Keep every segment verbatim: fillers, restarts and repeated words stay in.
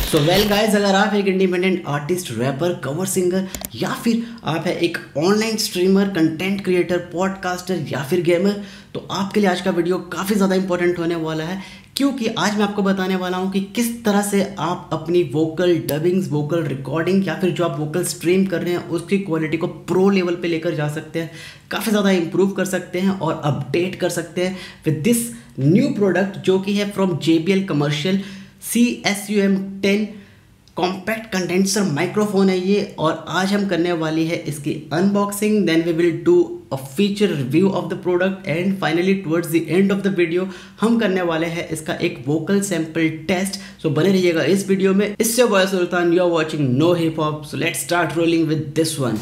So well guys, अगर आप एक independent artist, rapper, cover singer या फिर आप है एक online streamer, content creator, podcaster या फिर गेमर, तो आपके लिए आज का वीडियो काफ़ी ज़्यादा इंपॉर्टेंट होने वाला है, क्योंकि आज मैं आपको बताने वाला हूं कि किस तरह से आप अपनी वोकल डबिंग्स, वोकल रिकॉर्डिंग या फिर जो आप वोकल स्ट्रीम कर रहे हैं उसकी क्वालिटी को प्रो लेवल पे लेकर जा सकते हैं, काफ़ी ज़्यादा इंप्रूव कर सकते हैं और अपडेट कर सकते हैं विद दिस न्यू प्रोडक्ट जो कि है from J B L commercial C S U M ten compact condenser microphone है ये। और आज हम करने वाली है इसकी unboxing, then we will do a feature review of the product and finally towards the end of the video हम करने वाले हैं इसका एक वोकल सैंपल टेस्ट। सो बने रहिएगा इस वीडियो में। इससे boy Sultan, you are watching no hip hop, so let's start rolling with this one.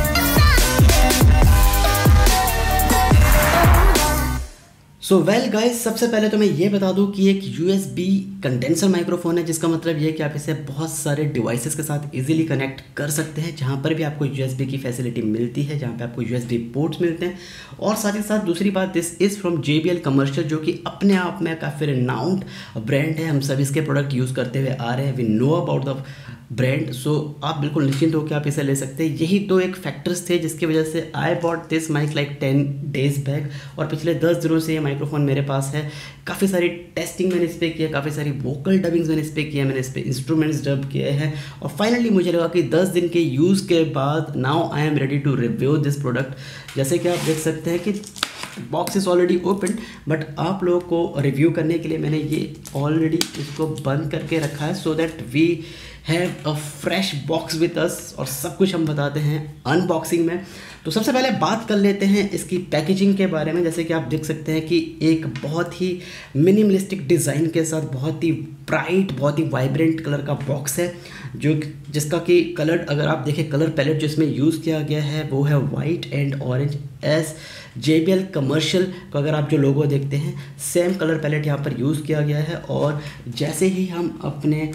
So well guys, सबसे पहले तो मैं ये बता दूं कि एक U S B condenser microphone है, जिसका मतलब ये है कि आप इसे बहुत सारे डिवाइसेस के साथ इजीली कनेक्ट कर सकते हैं, जहां पर भी आपको यू एस बी की फैसिलिटी मिलती है, जहां पे आपको यू एस बी पोर्ट्स मिलते हैं। और साथ ही साथ दूसरी बात, this is from J B L commercial, जो कि अपने आप में काफ़ी रिनाउंड ब्रांड है। हम सभी इसके प्रोडक्ट यूज़ करते हुए आ रहे हैं, we know about the brand, so आप बिल्कुल निश्चिंत होकर आप इसे ले सकते हैं। यही तो एक फैक्टर्स थे जिसकी वजह से I bought this mic like ten days back, और पिछले दस दिनों से ये माइक्रोफोन मेरे पास है। काफ़ी सारी टेस्टिंग मैंने इस पर किया, काफ़ी सारी वोकल डबिंग्स मैंने इस पर किया, मैंने इस पर इंस्ट्रूमेंट्स डब किए हैं, और फाइनली मुझे लगा कि दस दिन के यूज़ के बाद now I am ready to review this product. जैसे कि आप देख सकते हैं कि box is already open, but आप लोगों को रिव्यू करने के लिए मैंने ये ऑलरेडी इसको बंद करके रखा है, so that we have a fresh box with us, और सब कुछ हम बताते हैं अनबॉक्सिंग में। तो सबसे पहले बात कर लेते हैं इसकी पैकेजिंग के बारे में। जैसे कि आप देख सकते हैं कि एक बहुत ही मिनिमलिस्टिक डिज़ाइन के साथ बहुत ही ब्राइट, बहुत ही वाइब्रेंट कलर का बॉक्स है, जो जिसका कि कलर, अगर आप देखें कलर पैलेट जो इसमें यूज़ किया गया है वो है white and orange. S J B L commercial को अगर आप जो लोगो देखते हैं, सेम कलर पैलेट यहाँ पर यूज़ किया गया है। और जैसे ही हम अपने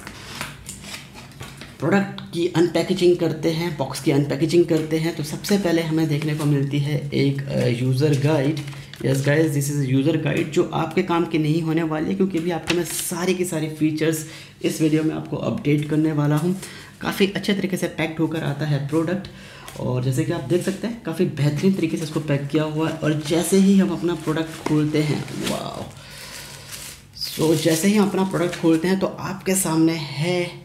प्रोडक्ट की अनपैकेजिंग करते हैं, बॉक्स की अनपैकेजिंग करते हैं, तो सबसे पहले हमें देखने को मिलती है एक user guide. Yes guys, this is user guide जो आपके काम की नहीं होने वाली है, क्योंकि अभी आपको मैं सारी की सारी फीचर्स इस वीडियो में आपको अपडेट करने वाला हूँ। काफ़ी अच्छे तरीके से पैक्ड होकर आता है प्रोडक्ट, और जैसे कि आप देख सकते हैं काफ़ी बेहतरीन तरीके से इसको पैक किया हुआ है। और जैसे ही हम अपना प्रोडक्ट खोलते हैं, वाह, सो जैसे ही हम अपना प्रोडक्ट खोलते हैं तो आपके सामने है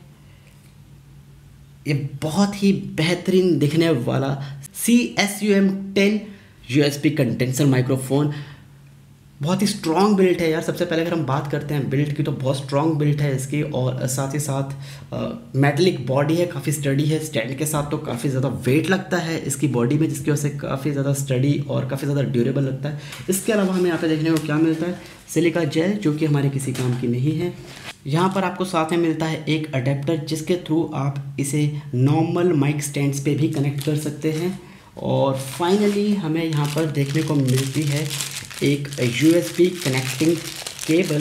ये बहुत ही बेहतरीन दिखने वाला C S U M ten U S B condenser microphone. बहुत ही स्ट्रॉन्ग बिल्ट है यार। सबसे पहले अगर हम बात करते हैं बिल्ट की, तो बहुत स्ट्रॉन्ग बिल्ट है इसकी, और साथ ही साथ मेटलिक बॉडी है, काफ़ी स्टडी है। स्टैंड के साथ तो काफ़ी ज़्यादा वेट लगता है इसकी बॉडी में, जिसकी वजह से काफ़ी ज़्यादा स्टडी और काफ़ी ज़्यादा ड्यूरेबल लगता है। इसके अलावा हमें यहाँ पे देखने को क्या मिलता है, सिलिका जेल, जो कि हमारे किसी काम की नहीं है। यहाँ पर आपको साथ में मिलता है एक अडेप्टर, जिसके थ्रू आप इसे नॉर्मल माइक स्टैंड्स पे भी कनेक्ट कर सकते हैं। और फाइनली हमें यहाँ पर देखने को मिलती है एक U S B connecting cable,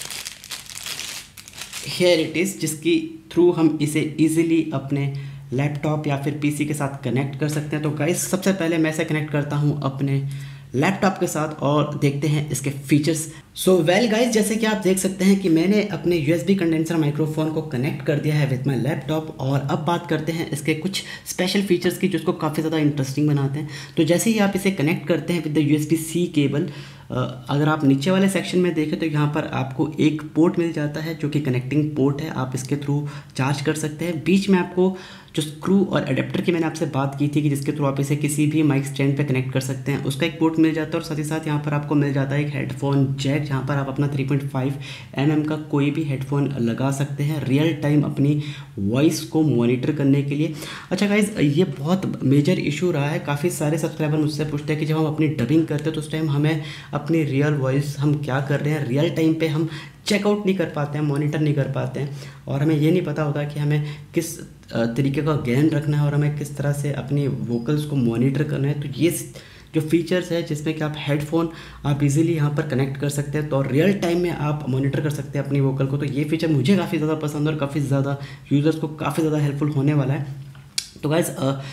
here it is, जिसकी थ्रू हम इसे इजीली अपने लैपटॉप या फिर पीसी के साथ कनेक्ट कर सकते हैं। तो गाइस, सबसे पहले मैं इसे कनेक्ट करता हूँ अपने लैपटॉप के साथ और देखते हैं इसके फीचर्स। सो वेल गाइस, जैसे कि आप देख सकते हैं कि मैंने अपने U S B condenser microphone को कनेक्ट कर दिया है विद माय लैपटॉप, और अब बात करते हैं इसके कुछ स्पेशल फीचर्स की, जो इसको काफ़ी ज़्यादा इंटरेस्टिंग बनाते हैं। तो जैसे ही आप इसे कनेक्ट करते हैं with the U S B C cable, अगर आप नीचे वाले सेक्शन में देखें तो यहाँ पर आपको एक पोर्ट मिल जाता है जो कि कनेक्टिंग पोर्ट है, आप इसके थ्रू चार्ज कर सकते हैं। बीच में आपको जो स्क्रू और अडेप्टर की मैंने आपसे बात की थी कि जिसके थ्रू आप इसे किसी भी माइक स्टैंड पे कनेक्ट कर सकते हैं, उसका एक पोर्ट मिल जाता है। और साथ ही साथ यहाँ पर आपको मिल जाता है एक हेडफोन जैक, जहाँ पर आप अपना three point five M M का कोई भी हेडफोन लगा सकते हैं रियल टाइम अपनी वॉइस को मॉनिटर करने के लिए। अच्छा गाइज, ये बहुत मेजर इशू रहा है। काफ़ी सारे सब्सक्राइबर मुझसे पूछते हैं कि जब हम अपनी डबिंग करते हैं तो उस टाइम हमें अपनी रियल वॉइस हम क्या कर रहे हैं रियल टाइम पे हम चेकआउट नहीं कर पाते हैं, मॉनिटर नहीं कर पाते हैं, और हमें ये नहीं पता होता कि हमें किस तरीके का गेन रखना है और हमें किस तरह से अपनी वोकल्स को मॉनिटर करना है। तो ये जो फीचर्स है जिसमें कि आप हेडफोन आप इजीली यहाँ पर कनेक्ट कर सकते हैं, तो रियल टाइम में आप मॉनिटर कर सकते हैं अपनी वोकल को। तो ये फीचर मुझे काफ़ी ज़्यादा पसंद और काफ़ी ज़्यादा यूज़र्स को काफ़ी ज़्यादा हेल्पफुल होने वाला है। तो गाइज़,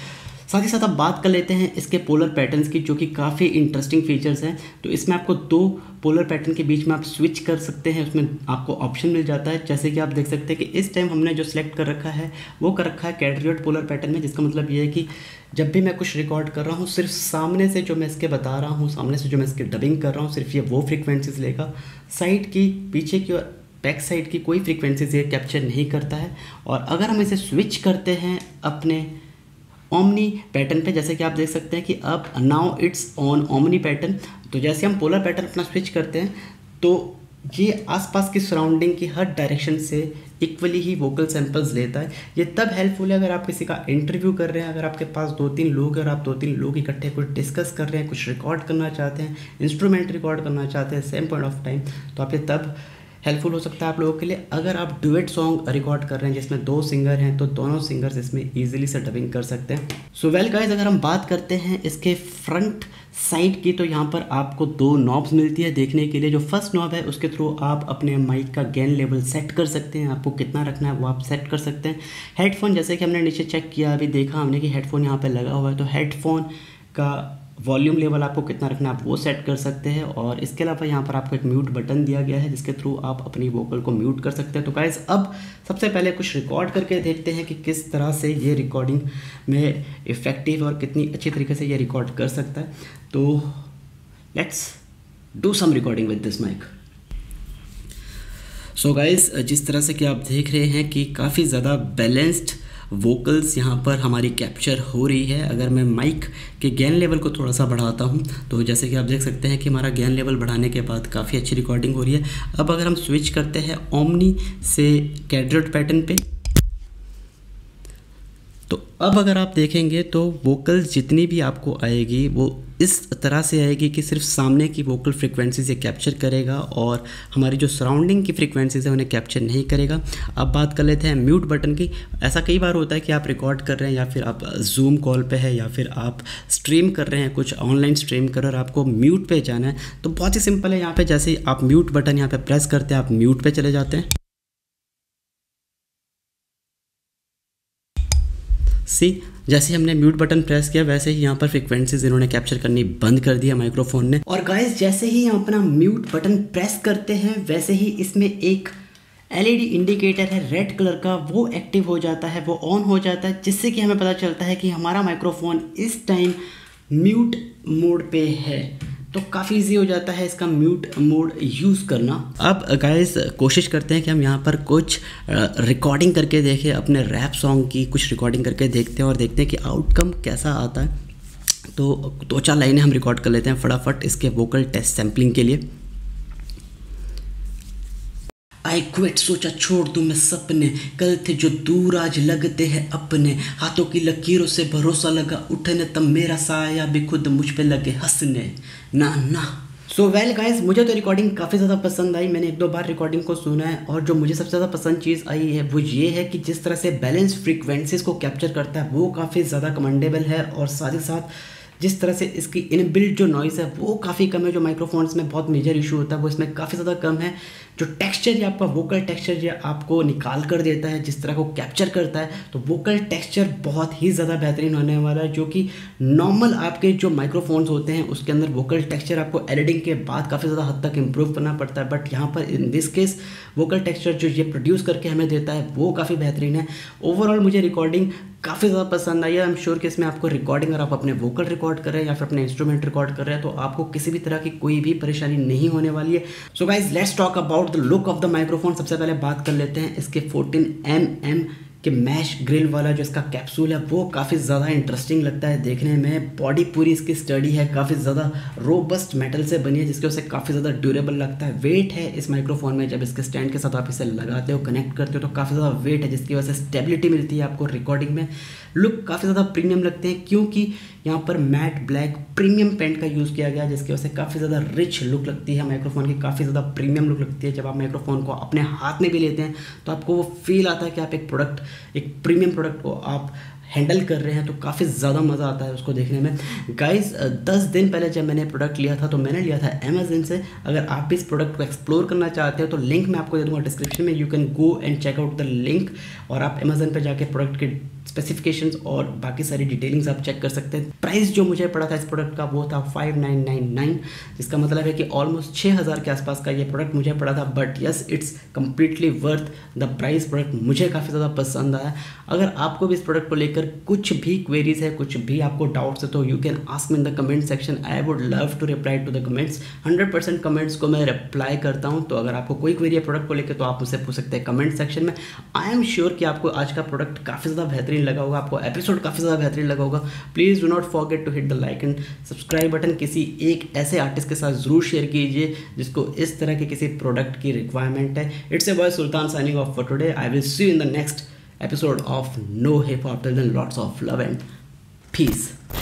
साथ ही साथ अब बात कर लेते हैं इसके पोलर पैटर्न्स की, जो कि काफ़ी इंटरेस्टिंग फीचर्स हैं। तो इसमें आपको दो पोलर पैटर्न के बीच में आप स्विच कर सकते हैं, उसमें आपको ऑप्शन मिल जाता है। जैसे कि आप देख सकते हैं कि इस टाइम हमने जो सिलेक्ट कर रखा है वो कर रखा है कैडरियोट पोलर पैटर्न में, जिसका मतलब ये है कि जब भी मैं कुछ रिकॉर्ड कर रहा हूँ सिर्फ सामने से जो मैं इसके बता रहा हूँ, सामने से जो मैं इसकी डबिंग कर रहा हूँ, सिर्फ ये वो फ्रीक्वेंसीज लेगा। साइड की, पीछे की और बैक साइड की कोई फ्रीक्वेंसीज ये कैप्चर नहीं करता है। और अगर हम इसे स्विच करते हैं अपने ओमनी पैटर्न पे, जैसे कि आप देख सकते हैं कि अब now it's on omni pattern, तो जैसे हम पोलर पैटर्न अपना स्विच करते हैं तो ये आसपास की सराउंडिंग की हर डायरेक्शन से इक्वली ही वोकल सैंपल्स लेता है। ये तब हेल्पफुल है अगर आप किसी का इंटरव्यू कर रहे हैं, अगर आपके पास दो तीन लोग हैं और आप दो तीन लोग इकट्ठे कुछ डिस्कस कर रहे हैं, कुछ रिकॉर्ड करना चाहते हैं, इंस्ट्रूमेंट रिकॉर्ड करना चाहते हैं सेम पॉइंट ऑफ टाइम, तो आप ये तब हेल्पफुल हो सकता है आप लोगों के लिए। अगर आप डुएट सॉन्ग रिकॉर्ड कर रहे हैं जिसमें दो सिंगर हैं तो दोनों सिंगर्स इसमें इजीली से डबिंग कर सकते हैं। सो वेल गाइस, अगर हम बात करते हैं इसके फ्रंट साइड की, तो यहाँ पर आपको दो नॉब्स मिलती है देखने के लिए। जो फर्स्ट नॉब है उसके थ्रू आप अपने माइक का गेन लेवल सेट कर सकते हैं, आपको कितना रखना है वो आप सेट कर सकते हैं। हेडफोन, जैसे कि हमने नीचे चेक किया, अभी देखा हमने कि हेडफोन यहाँ पर लगा हुआ है, तो हेडफोन का वॉल्यूम लेवल आपको कितना रखना है आप वो सेट कर सकते हैं। और इसके अलावा यहाँ पर आपको एक म्यूट बटन दिया गया है जिसके थ्रू आप अपनी वोकल को म्यूट कर सकते हैं। तो गाइस, अब सबसे पहले कुछ रिकॉर्ड करके देखते हैं कि किस तरह से ये रिकॉर्डिंग में इफ़ेक्टिव और कितनी अच्छी तरीके से ये रिकॉर्ड कर सकता है। तो let's do some recording with this mic. So guys, जिस तरह से कि आप देख रहे हैं कि काफ़ी ज़्यादा बैलेंस्ड वोकल्स यहाँ पर हमारी कैप्चर हो रही है। अगर मैं माइक के गेन लेवल को थोड़ा सा बढ़ाता हूँ तो जैसे कि आप देख सकते हैं कि हमारा गेन लेवल बढ़ाने के बाद काफ़ी अच्छी रिकॉर्डिंग हो रही है। अब अगर हम स्विच करते हैं ओमनी से कैडरियोट पैटर्न पे, तो अब अगर आप देखेंगे तो वोकल्स जितनी भी आपको आएगी वो इस तरह से आएगी कि सिर्फ सामने की वोकल फ्रीक्वेंसी से कैप्चर करेगा और हमारी जो सराउंडिंग की फ्रीक्वेंसीज है उन्हें कैप्चर नहीं करेगा। अब बात कर लेते हैं म्यूट बटन की। ऐसा कई बार होता है कि आप रिकॉर्ड कर रहे हैं या फिर आप जूम कॉल पे है या फिर आप स्ट्रीम कर रहे हैं, कुछ ऑनलाइन स्ट्रीम कर रहे हैं और आपको म्यूट पे जाना है, तो बहुत ही सिंपल है। यहाँ पर जैसे ही आप म्यूट बटन यहाँ पर प्रेस करते हैं आप म्यूट पर चले जाते हैं। सी, जैसे हमने म्यूट बटन प्रेस किया वैसे ही यहाँ पर फ्रीक्वेंसीज इन्होंने कैप्चर करनी बंद कर दिया माइक्रोफोन ने। और गाइस, जैसे ही हम अपना म्यूट बटन प्रेस करते हैं वैसे ही इसमें एक एलईडी इंडिकेटर है रेड कलर का, वो एक्टिव हो जाता है, वो ऑन हो जाता है, जिससे कि हमें पता चलता है कि हमारा माइक्रोफोन इस टाइम म्यूट मोड पे है। तो काफ़ी इजी हो जाता है इसका म्यूट मोड यूज़ करना। अब गाइस, कोशिश करते हैं कि हम यहाँ पर कुछ रिकॉर्डिंग करके देखें, अपने रैप सॉन्ग की कुछ रिकॉर्डिंग करके देखते हैं और देखते हैं कि आउटकम कैसा आता है। तो दो चार लाइनें हम रिकॉर्ड कर लेते हैं फटाफट इसके वोकल टेस्ट सैम्पलिंग के लिए। आई क्विट, सोचा छोड़ दूं मैं सपने, कल थे जो दूर आज लगते हैं अपने, हाथों की लकीरों से भरोसा लगा उठने, तब मेरा साया भी खुद मुझ पे लगे हंसने, ना ना। सो वेल गाइज, मुझे तो रिकॉर्डिंग काफ़ी ज़्यादा पसंद आई। मैंने एक दो बार रिकॉर्डिंग को सुना है और जो मुझे सबसे ज़्यादा पसंद चीज़ आई है वो ये है कि जिस तरह से बैलेंस फ्रीक्वेंसीज को कैप्चर करता है वो काफ़ी ज़्यादा कमेंडेबल है। और साथ ही साथ जिस तरह से इसकी इनबिल्ट जो नॉइज़ है वो काफ़ी कम है, जो माइक्रोफोन्स में बहुत मेजर इशू होता है वो इसमें काफ़ी ज़्यादा कम है। जो टेक्सचर या आपका वोकल टेक्सचर या आपको निकाल कर देता है, जिस तरह को कैप्चर करता है, तो वोकल टेक्सचर बहुत ही ज़्यादा बेहतरीन होने वाला है। जो कि नॉर्मल आपके जो माइक्रोफोन्स होते हैं उसके अंदर वोकल टेक्सचर आपको एडिटिंग के बाद काफ़ी ज़्यादा हद तक इम्प्रूव करना पड़ता है, बट यहाँ पर in this case vocal texture जो ये प्रोड्यूस करके हमें देता है वो काफ़ी बेहतरीन है। ओवरऑल मुझे रिकॉर्डिंग काफ़ी ज़्यादा पसंद आई है। आई एम श्योर कि इसमें आपको रिकॉर्डिंग, अगर आप अपने वोकल रिकॉर्ड कर रहे हैं या फिर अपने इंस्ट्रूमेंट रिकॉर्ड कर रहे हैं तो आपको किसी भी तरह की कोई भी परेशानी नहीं होने वाली है। So guys, let's talk about the look of the microphone. सबसे पहले बात कर लेते हैं इसके फोर्टीन एम एम के मैश ग्रिल वाला जो इसका कैप्सूल है वो काफ़ी ज़्यादा इंटरेस्टिंग लगता है देखने में। बॉडी पूरी इसकी स्टडी है, काफ़ी ज़्यादा रोबस्ट मेटल से बनी है जिसकी वजह से काफ़ी ज़्यादा ड्यूरेबल लगता है। वेट है इस माइक्रोफोन में, जब इसके स्टैंड के साथ आप इसे लगाते हो, कनेक्ट करते हो तो काफ़ी ज़्यादा वेट है जिसकी वजह से स्टेबिलिटी मिलती है आपको रिकॉर्डिंग में। लुक काफ़ी ज़्यादा प्रीमियम लगते हैं क्योंकि यहाँ पर मैट ब्लैक प्रीमियम पेंट का यूज़ किया गया जिसकी वजह से काफ़ी ज़्यादा रिच लुक लगती है माइक्रोफोन की, काफ़ी ज़्यादा प्रीमियम लुक लगती है। जब आप माइक्रोफोन को अपने हाथ में भी लेते हैं तो आपको वो फील आता है कि आप एक प्रोडक्ट, एक प्रीमियम प्रोडक्ट को आप हैंडल कर रहे हैं, तो काफ़ी ज़्यादा मज़ा आता है उसको देखने में। गाइस, दस दिन पहले जब मैंने प्रोडक्ट लिया था तो मैंने लिया था अमेज़न से। अगर आप भी इस प्रोडक्ट को एक्सप्लोर करना चाहते हो तो लिंक मैं आपको दे दूँगा डिस्क्रिप्शन में, you can go and check out the link और आप अमेज़न पे जाके प्रोडक्ट के स्पेसिफिकेशंस और बाकी सारी डिटेलिंग्स आप चेक कर सकते हैं। प्राइस जो मुझे पड़ा था इस प्रोडक्ट का वो था फाइव नाइन नाइन नाइन, जिसका मतलब है कि ऑलमोस्ट छः हज़ार के आसपास का ये प्रोडक्ट मुझे पड़ा था। But yes, it's completely worth the price. Product मुझे काफ़ी ज़्यादा पसंद आया। अगर आपको भी इस प्रोडक्ट को लेकर कुछ भी क्वेरीज है, कुछ भी आपको डाउट्स है, तो you can ask me in the comment section. I would love to reply to the comments. Hundred percent comments को मैं रिप्लाई करता हूँ। तो अगर आपको कोई क्वेरी है प्रोडक्ट को लेकर तो आप मुझसे पूछ सकते हैं कमेंट सेक्शन में। आई एम श्योर कि आपको आज का प्रोडक्ट काफ़ी ज़्यादा बेहतरीन लगा होगा, आपको एपिसोड काफ़ी ज़्यादा बेहतरीन लगा होगा। Please do not forget to hit the like and subscribe button. किसी एक ऐसे आर्टिस्ट के साथ ज़रूर शेयर कीजिए जिसको इस तरह के किसी प्रोडक्ट की रिक्वायरमेंट है। It's a boy Sultan signing off for today. I will see you in the next episode of No Hip Hop. Till then, lots of love and peace.